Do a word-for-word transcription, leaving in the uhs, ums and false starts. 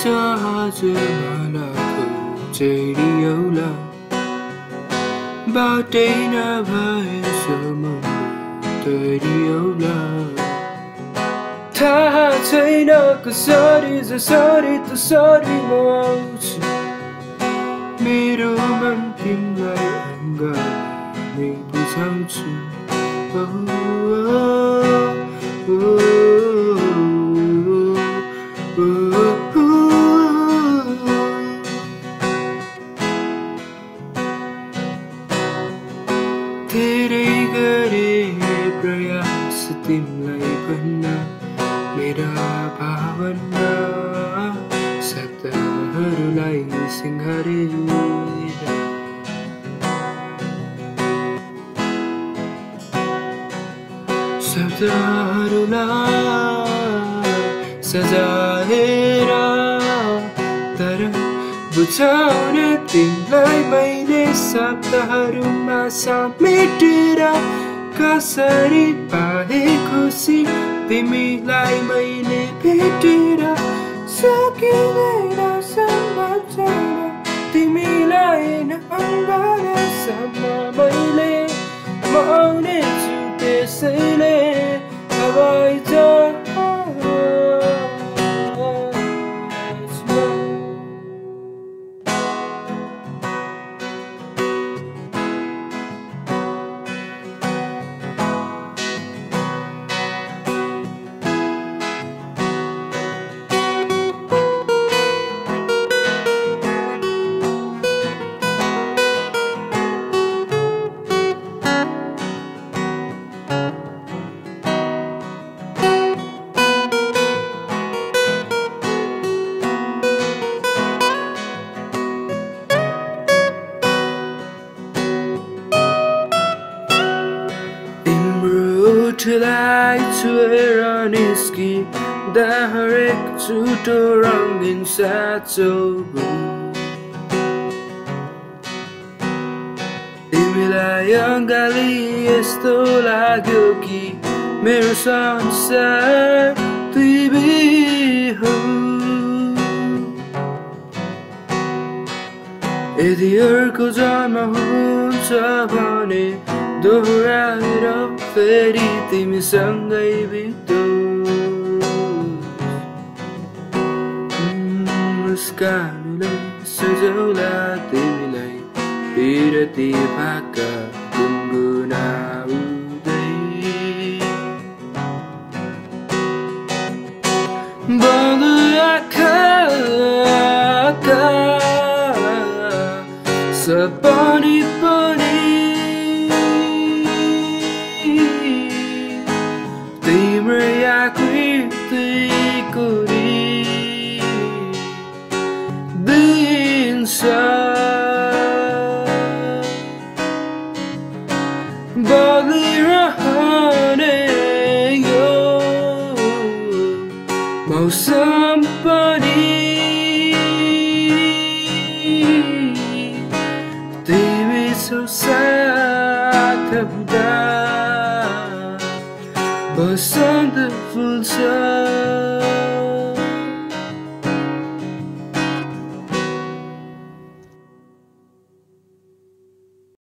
Hawaijahaj malako cheriyola batai nabhae samundra tariyola थाहा छैन कसरी जसरी तसरी म आउँछु मेरो मन तिमीलाई अङ्गाले बुझाउँछु ओ, ओ, ओ, ओ, ओ, धेरै गरे प्रयास तिमीलाई भन्न मेरा भावना शब्दहरूलाई सिंगारेर शब्दहरूलाई सजाएर तर बुझाउने तिमीलाई मैले शब्दहरूमा समेटेर कसरी पाए खुसी तिमीलाई मैले भेटेर सकिँदैन सम्झन तिमीलाई नअङ्गालेसम्म मैले म आउनेछु त्यसैले हवाइजहाजमा Tulai choera niskida हरेक छुटो रङ्गीन साँचो तिमीलाई अङ्गाली यस्तो लाग्यो कि मेरो संसार तिमी हो यदि अर्को जन्म हुन्छ भने दोहोऱ्याएर फेरि तिमीसँगै बितोस् मुस्कानले सजौला तिमीलाई पिरती भाका गुनगुनाउँदै बन्द आँखाका सपनी पनि बलिरहने यो मौसम पनि तिमी छौ साथमा बसन्त फुल्छ